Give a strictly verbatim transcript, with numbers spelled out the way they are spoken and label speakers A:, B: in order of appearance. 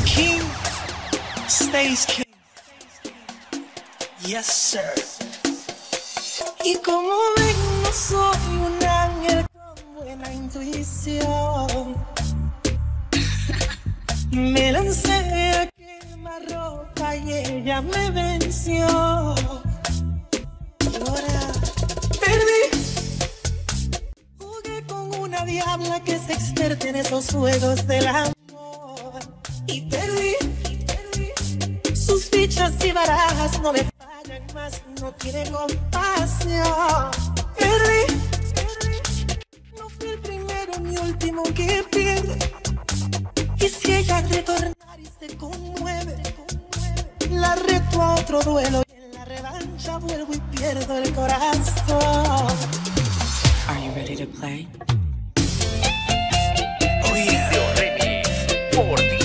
A: king stays king. Yes, sir. Y como ven, no soy un ángel con buena intuición. Me lancé a quemar ropa y ella me venció. Ahora perdí. Jugué con una diabla que es experta en esos juegos del amor. Y perdí. Sus fichas y barajas no me fallan más, no tiene compasión. Perdí. No fui el primero ni último que pierde. Y si ella retornar y se conmueve, la reto a otro duelo y en la revancha vuelvo y pierdo el corazón.
B: Are you ready to play?
A: Oh yeah.
C: Remix por